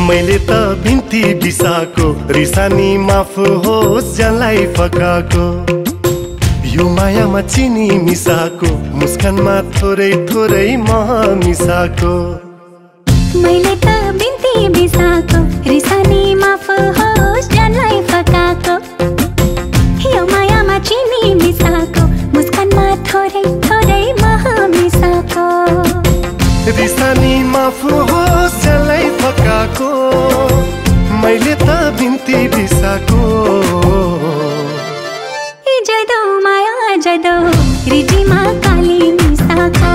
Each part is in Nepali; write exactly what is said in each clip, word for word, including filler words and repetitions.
मैले त बिन्ती बिसाको रिसानी माफ होस् जसलाई फकाको यो मायामा चिनी मिसाको मुस्कानमा थोरै थोरै मह मिसाको मैले त बिन्ती बिसाको रिसानी माफ होस् जसलाई फकाको यो मायामा चिनी मिसाको मुस्कानमा थोरै थोरै मह मिसाको रिसानी माफ होस् जसलाई फकाको मैले त बिन्ती बिसाको जदो माया जदो रिटीमा काली मिसाको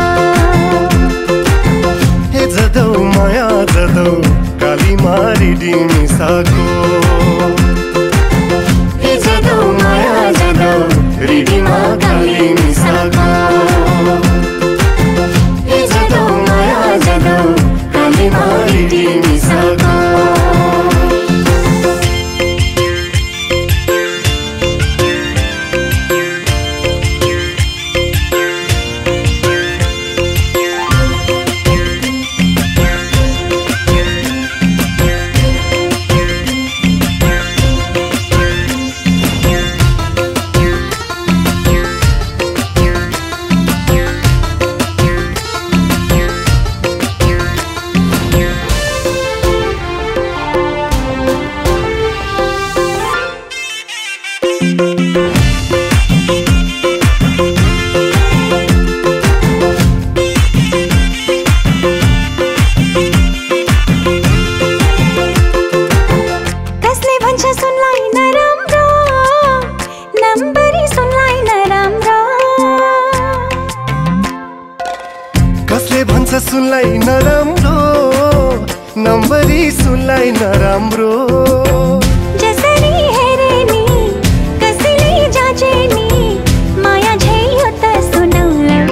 हे जदो माया जदो कालीमा रिडी मिसाको हे जदो माया जदो रिडीमा काली मिसाको हे जदो माया जदो कालीमा रिडी मिसाको कसले भन्छ सुनलाई नराम्रो नम्बरी सुनलाई नराम्रो जसरी हेरे नि कसैले जाचे नि माया झैयो त सुनौला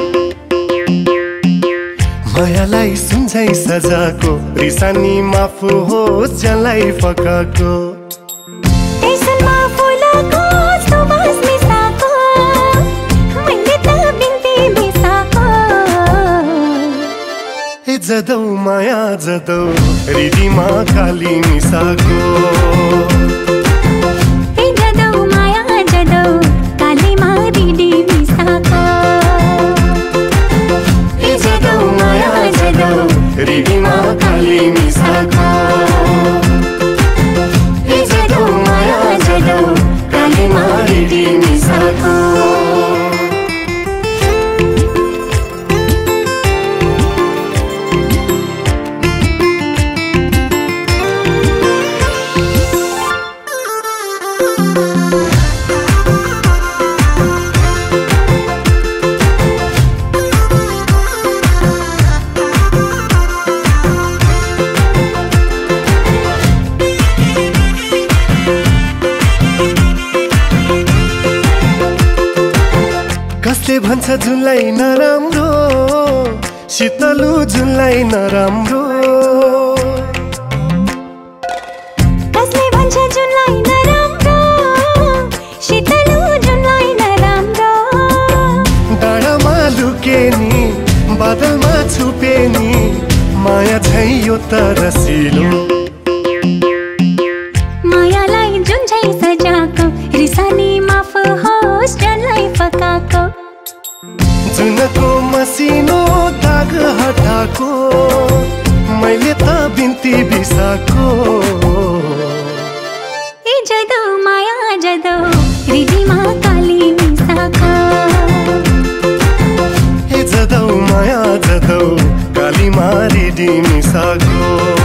मायालाई सुन्छै सजाको रिसानी माफ होस् जसलाई फकाको जदौ माया जदौ रिडीमा काली मिसाको हे जदौ माया जदौ कालीमा रिडी मिसाको हे जदौ माया जदौ रिडीमा काली मिसाको हे जदौ माया जदौ कालीमा रिडी मिसाको कसले भन्छ जुनलाई नराम्रो शीतलु जुनलाई नराम्रो कसले भन्छ जुनलाई नराम्रो शीतलु जुनलाई नराम्रो डाँडामा लुके नि बादलमा छुपे नि माया छै यो त रसिलो मायालाई जुन झै सजाको रिसानी माफ होस् जसलाई फकाको जुनको मसिनो दाग हटाको मैले त बिन्ती बिसाको ए जदो माया जदो रिडीमा काली मिसाको हे जदौ माया जदौ कालीमा रिडी मिसाको